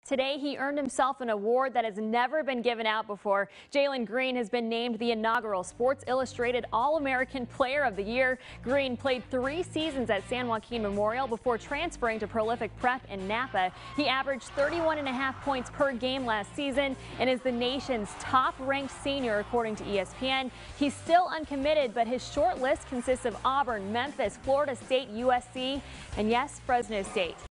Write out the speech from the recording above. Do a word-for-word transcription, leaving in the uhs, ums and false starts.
Today, he earned himself an award that has never been given out before. Jalen Green has been named the inaugural Sports Illustrated All-American Player of the Year. Green played three seasons at San Joaquin Memorial before transferring to Prolific Prep in Napa. He averaged thirty-one and a half points per game last season and is the nation's top-ranked senior, according to E S P N. He's still uncommitted, but his short list consists of Auburn, Memphis, Florida State, U S C, and yes, Fresno State.